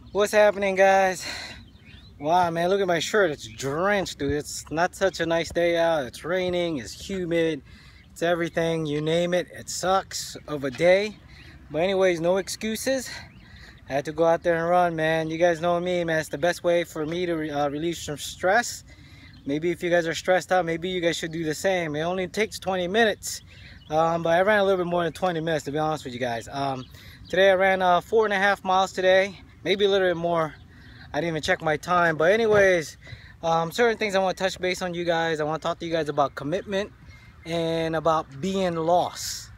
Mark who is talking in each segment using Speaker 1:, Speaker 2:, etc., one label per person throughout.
Speaker 1: What's happening, guys? Wow, man, look at my shirt. It's drenched, dude. It's not such a nice day out. It's raining, it's humid, it's everything, you name it. It sucks of a day. But anyways, no excuses. I had to go out there and run, man. You guys know me, man. It's the best way for me to relieve some stress. Maybe if you guys are stressed out, maybe you guys should do the same. It only takes 20 minutes. But I ran a little bit more than 20 minutes, to be honest with you guys. Today I ran 4.5 miles today. Maybe a little bit more. I didn't even check my time. But anyways, certain things I want to touch base on you guys. I want to talk to you guys about commitment and about being lost.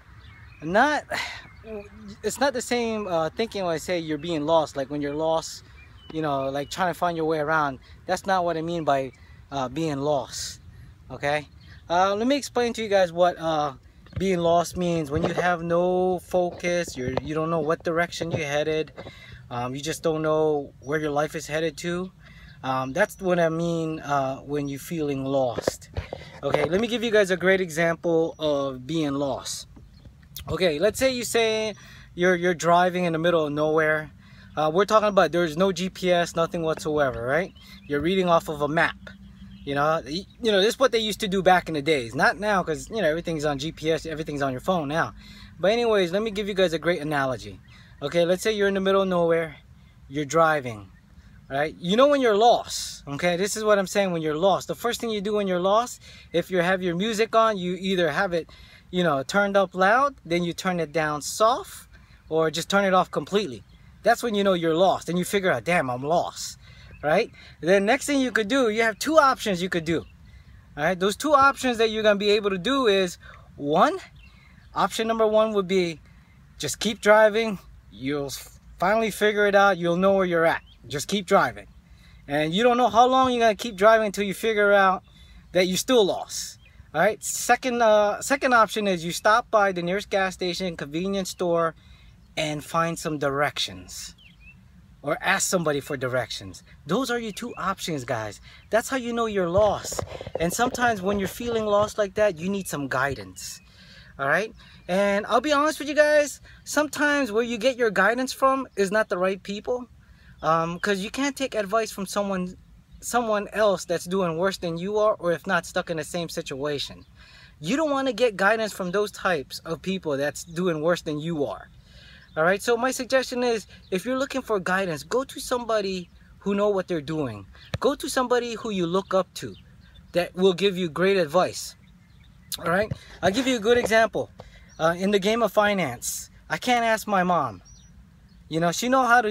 Speaker 1: It's not the same thinking when I say you're being lost. Like when you're lost, you know, like trying to find your way around. That's not what I mean by being lost. Okay? Let me explain to you guys what being lost means. When you have no focus, you don't know what direction you're headed. You just don't know where your life is headed to. That's what I mean when you're feeling lost. Okay, let me give you guys a great example of being lost. Okay, let's say you're driving in the middle of nowhere. We're talking about there's no GPS, nothing whatsoever, right? You're reading off of a map. You know, this is what they used to do back in the days. Not now, because everything's on GPS, everything's on your phone now. But anyways, let me give you guys a great analogy. Okay, let's say you're in the middle of nowhere, you're driving, right? You know when you're lost, okay? This is what I'm saying when you're lost. The first thing you do when you're lost, if you have your music on, you either have it, turned up loud, then you turn it down soft, or just turn it off completely. That's when you know you're lost, and you figure out, damn, I'm lost, right? Then next thing you could do, you have two options you could do, all right? Those two options that you're gonna be able to do is, option number one would be, just keep driving. You'll finally figure it out. You'll know where you're at. Just keep driving. And you don't know how long you're going to keep driving until you figure out that you're still lost. All right. Second option is you stop by the nearest gas station, convenience store, and find some directions. Or ask somebody for directions. Those are your two options, guys. That's how you know you're lost. And sometimes when you're feeling lost like that, you need some guidance. All right, and I'll be honest with you guys, sometimes where you get your guidance from is not the right people, because you can't take advice from someone else that's doing worse than you are, or if not stuck in the same situation. You don't want to get guidance from those types of people that's doing worse than you are. All right, so my suggestion is, if you're looking for guidance, go to somebody who know what they're doing. Go to somebody who you look up to that will give you great advice. All right, I'll give you a good example. In the game of finance, I can't ask my mom. She know how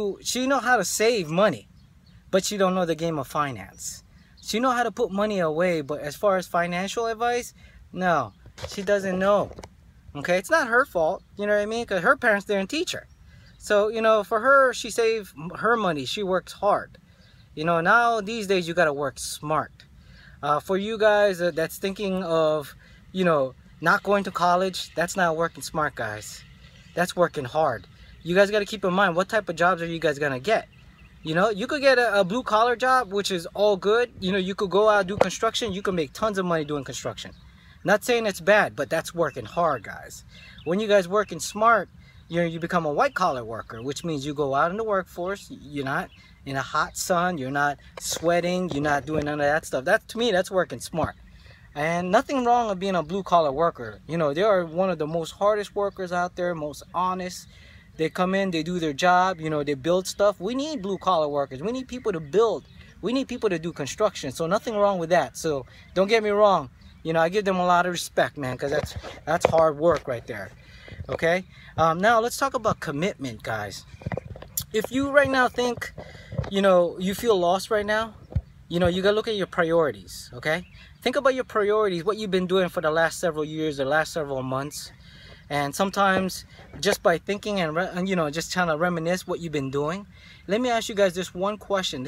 Speaker 1: to save money, but she don't know the game of finance. She know how to put money away, but as far as financial advice, no, she doesn't know. Okay, it's not her fault, you know what I mean? Because her parents didn't teach her. So, for her, she saved her money. She works hard. Now these days you gotta work smart. For you guys that's thinking of, not going to college, that's not working smart, guys. That's working hard. You guys got to keep in mind, what type of jobs are you guys going to get? You could get a blue-collar job, which is all good. You could go out and do construction. You can make tons of money doing construction. Not saying it's bad, but that's working hard, guys. When you guys working smart, you become a white-collar worker, which means you go out in the workforce. You're not in a hot sun, you're not sweating, you're not doing none of that stuff. To me, that's working smart. And nothing wrong with being a blue-collar worker. They are one of the most hardest workers out there, most honest. They come in, they do their job, they build stuff. We need blue-collar workers. We need people to build. We need people to do construction. So nothing wrong with that. So don't get me wrong. I give them a lot of respect, man, because that's hard work right there. Okay? Now let's talk about commitment, guys. If you right now think, you feel lost right now, you gotta look at your priorities, okay? Think about your priorities, what you've been doing for the last several years, the last several months. And sometimes just by thinking and just trying to reminisce what you've been doing. Let me ask you guys this one question.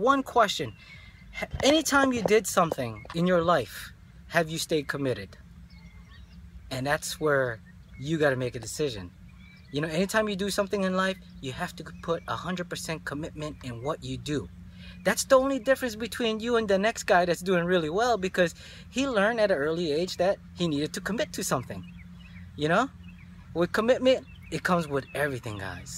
Speaker 1: Anytime you did something in your life, have you stayed committed? And that's where you gotta make a decision. Anytime you do something in life, you have to put 100% commitment in what you do. That's the only difference between you and the next guy that's doing really well, because he learned at an early age that he needed to commit to something. With commitment, it comes with everything, guys.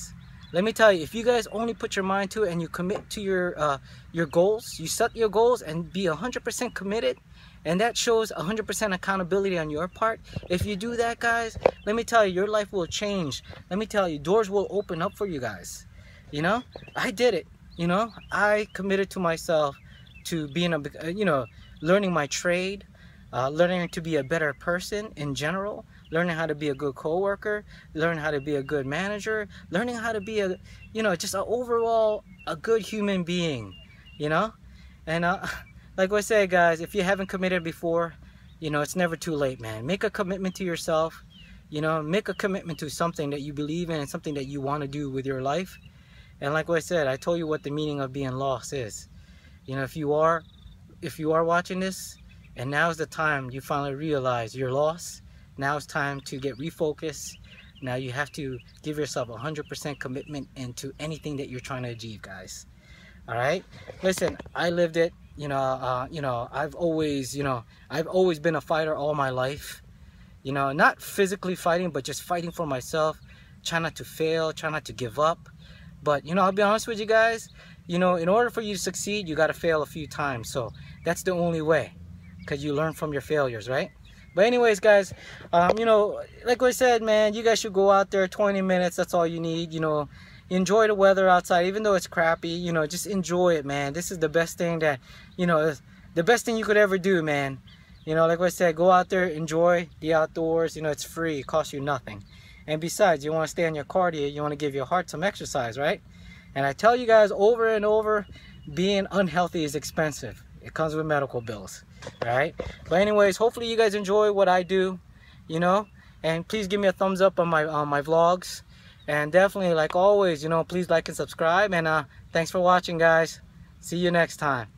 Speaker 1: Let me tell you, if you guys only put your mind to it and you commit to your goals, you set your goals and be 100% committed, and that shows 100% accountability on your part. If you do that, guys, let me tell you, your life will change. Let me tell you, doors will open up for you guys. You know, I did it. You know, I committed to myself to being a, you know, learning my trade, learning to be a better person in general, learning how to be a good co-worker, learning how to be a good manager, learning how to be a, you know, just overall a good human being, you know. And like I say, guys, if you haven't committed before, you know, it's never too late, man. Make a commitment to yourself, you know, make a commitment to something that you believe in and something that you want to do with your life. And like I said, I told you what the meaning of being lost is. You know, if you are watching this, and now is the time you finally realize you're lost, now it's time to get refocused. Now you have to give yourself 100% commitment into anything that you're trying to achieve, guys. All right, listen, I lived it. You know, I've always been a fighter all my life. You know, not physically fighting, but just fighting for myself. Try not to fail, try not to give up. But, you know, I'll be honest with you guys, you know, in order for you to succeed, you got to fail a few times. So that's the only way, because you learn from your failures, right? But anyways, guys, you know, like I said, man, you guys should go out there 20 minutes. That's all you need. You know, enjoy the weather outside, even though it's crappy. You know, just enjoy it, man. This is the best thing that, you know, the best thing you could ever do, man. You know, like I said, go out there, enjoy the outdoors. You know, it's free. It costs you nothing. And besides, you want to stay on your cardio. You want to give your heart some exercise, right? And I tell you guys over and over, being unhealthy is expensive. It comes with medical bills, right? But anyways, hopefully you guys enjoy what I do, you know. And please give me a thumbs up on my vlogs. And definitely, like always, you know, please like and subscribe. And thanks for watching, guys. See you next time.